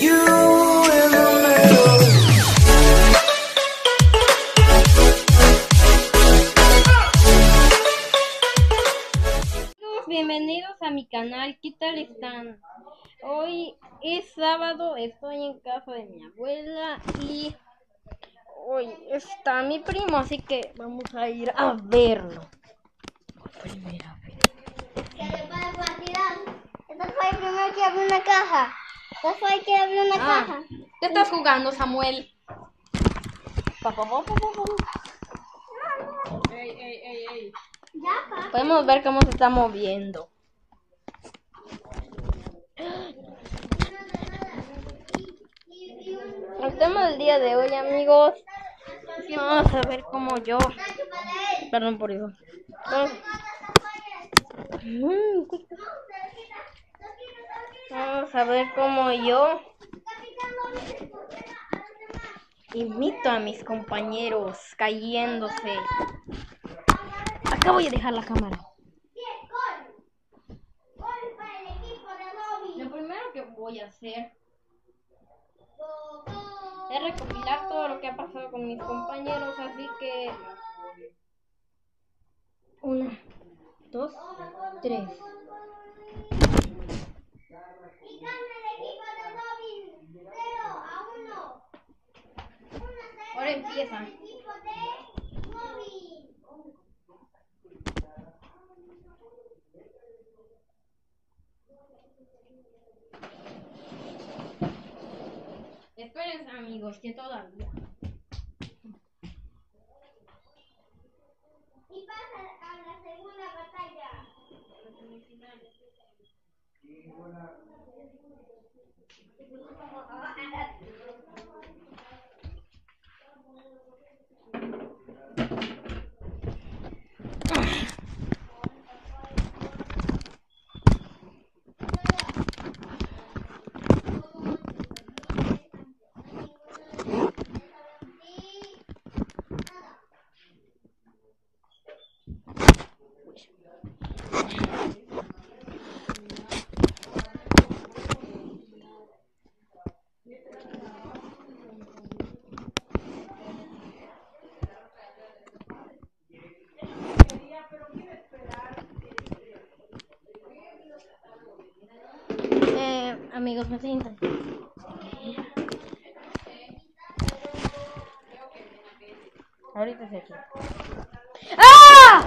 You in the middle. Bienvenidos a mi canal, ¿qué tal están? Hoy es sábado, estoy en casa de mi abuela y hoy está mi primo, así que vamos a ir a verlo. Primera vez. Entonces fue el primero que abrió una caja. Entonces fue el que abrió una caja. ¿Qué estás jugando, Samuel? Ey. Ya, papá. Podemos ver cómo se está moviendo. El tema del día de hoy, amigos, vamos a ver cómo yo... Perdón por eso. Vamos a ver cómo yo imito a mis compañeros cayéndose. Acá voy a dejar la cámara. Lo primero que voy a hacer es recopilar todo lo que ha pasado con mis compañeros, así que 1, 2, 3. Ahora empieza. Esperen, amigos, que todavía. Y pasa a la segunda batalla. Amigos, me sientan. Ahorita estoy aquí. ¡Ah!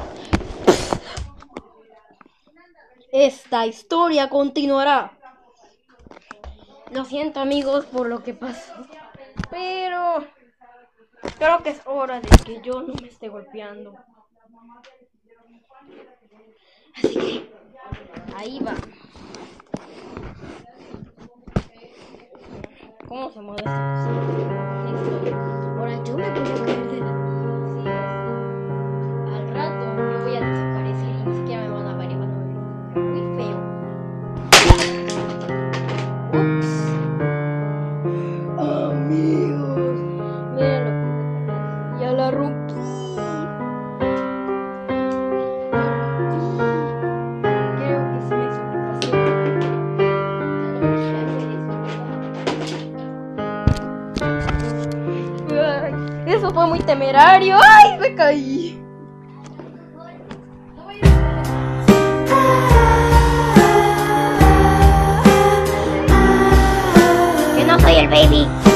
Esta historia continuará. Lo siento, amigos, por lo que pasó, pero creo que es hora de que yo no me esté golpeando. Así que ahí va. ¿Cómo se mueve esta cosa? Listo. Ahora yo me voy a caer de la sillas. Al rato yo voy a desaparecer y ni siquiera me van a ver y van a ver muy feo. Ups. Amigos, miren lo que me parece. Ya la rompí. Creo que sí me sobrepasé. Eso fue muy temerario. ¡Ay! Me caí. Que no soy el baby.